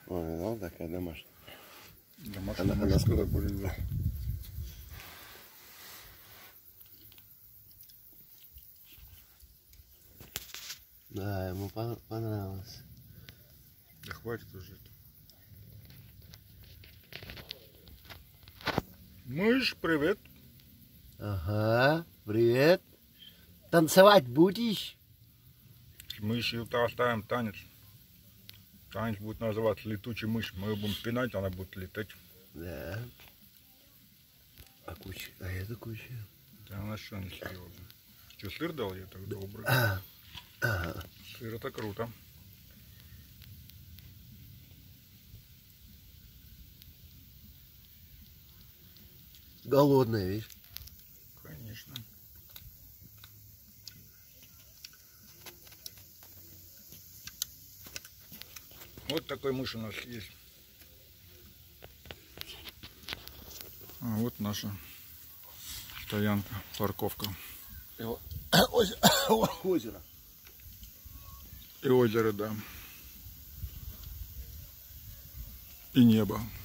Ой, ну такая домашняя. Домашняя Она сколько будет? Да, ему понравилось. Да хватит уже. Мышь, привет. Ага, привет. Танцевать будешь? С мышью-то оставим танец. Танец будет называться летучий мышь. Мы ее будем пинать, она будет летать. Да. А куча? А это куча. Да она что, не серьезно. Что, сыр дал я так добрый? Ага. Сыр это круто. Голодная, видишь? Конечно. Вот такой мышь у нас есть. А вот наша стоянка, парковка. Озеро. И озеро, да. И небо.